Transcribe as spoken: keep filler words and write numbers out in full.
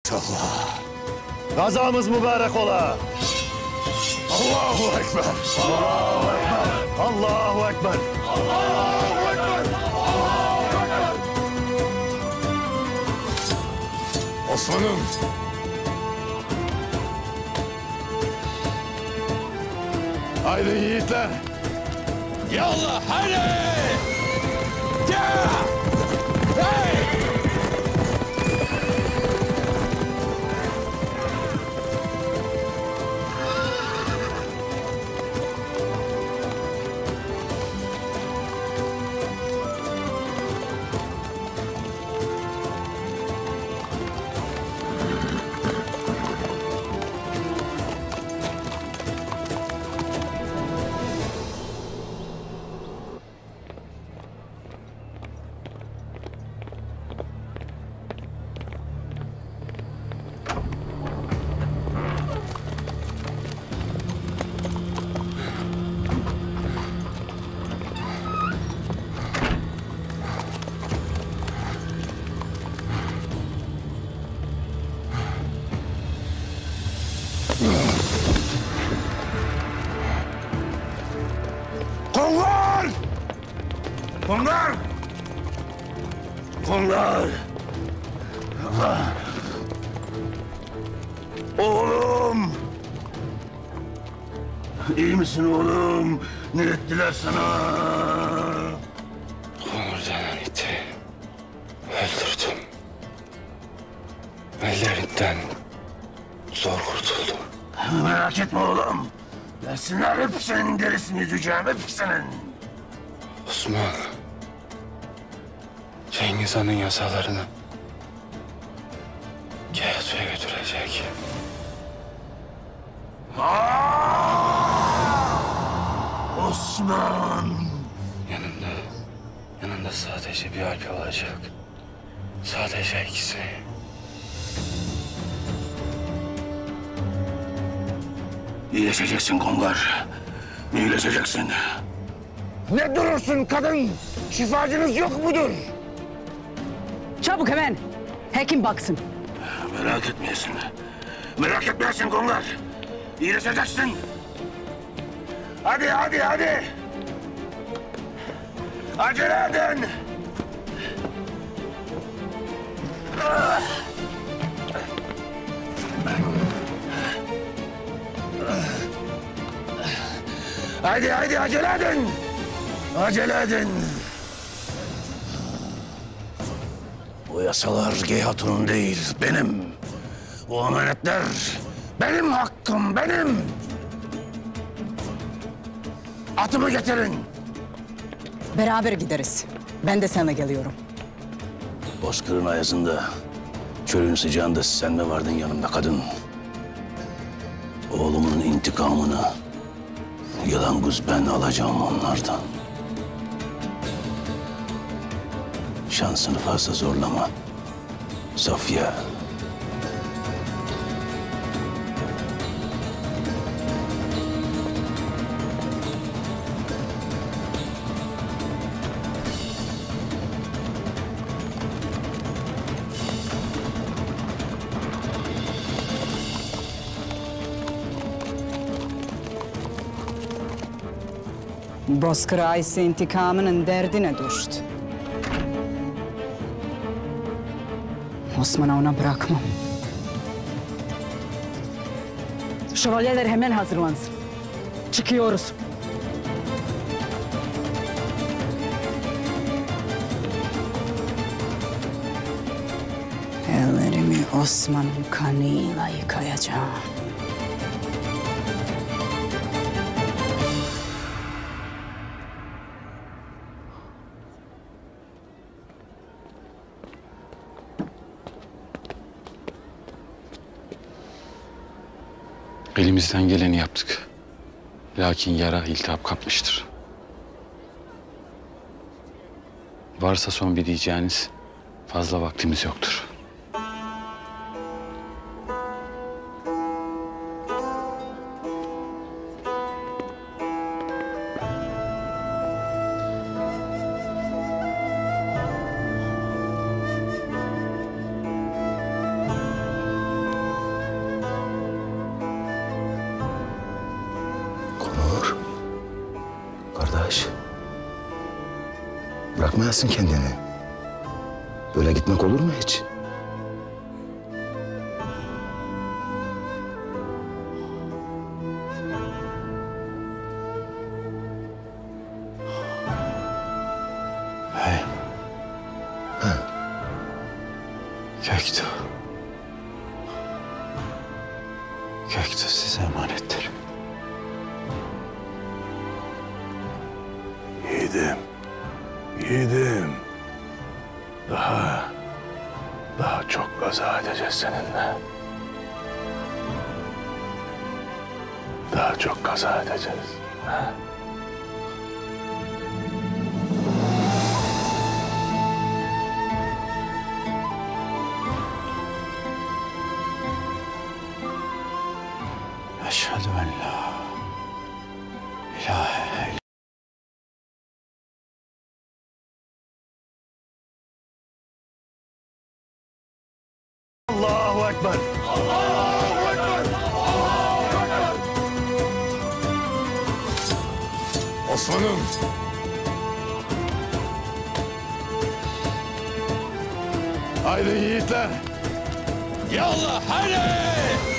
Allah. Gazamız mübarek ola. Allahu Ekber. Allahu Ekber. Allahu Ekber. Allahu Ekber. Allahu Ekber. Osman'ım. Haydi yiğitler. Yallah haydi. Ya. Hey. Kongar! Kongar! Kongar! Allah! Oğlum! İyi misin oğlum? Ne ettiler sana? Onurdan iti öldürdüm. Ellerinden zor kurtuldum. Merak etme oğlum. Gelsinler hepsinin derisini yüzeceğim, hepsinin. Osman, Cengiz Han'ın yasalarını Kağıt'a götürecek. Aa! Osman! Yanında, yanında sadece bir alp olacak. Sadece ikisi. İyileşeceksin Kongar. İyileşeceksin. Ne durursun kadın? Şifacınız yok mudur? Çabuk hemen. Hekim baksın. Merak etmeyesin. Merak etmeyesin Kongar. İyileşeceksin. Hadi hadi hadi. Acele edin. Ah! Hadi hadi acele edin. Acele edin. Bu yasalar Geyhatun'un değil, benim. Bu amanetler benim hakkım, benim. Atımı getirin. Beraber gideriz. Ben de sana geliyorum. Bozkır'ın ayazında, çölün sıcağında sen mi vardın yanımda kadın? Oğlumun intikamını yalanguz ben alacağım onlardan. Şansını fazla zorlama. Sofya. Bozkır Aysi intikamının derdine düştü. Osman'ı ona bırakmam. Şövalyeler hemen hazırlansın. Çıkıyoruz. Ellerimi Osman'ın kanıyla yıkayacağım. Elimizden geleni yaptık. Lakin yara iltihap kapmıştır. Varsa son bir diyeceğiniz, fazla vaktimiz yoktur. kardeş. Bırakmayasın kendini. Böyle gitmek olur mu hiç? Hey. Göktuğ. Göktuğ size emanettir. Yiğidim. Yiğidim. Daha... Daha çok kaza edeceğiz seninle. Daha çok kaza edeceğiz. Ha? Eşhedü en la ilahe illallah. Allahu Ekber. Allahu Ekber. Allahu Ekber. Osman'ım. Haydi yiğitler. Yallah haydi.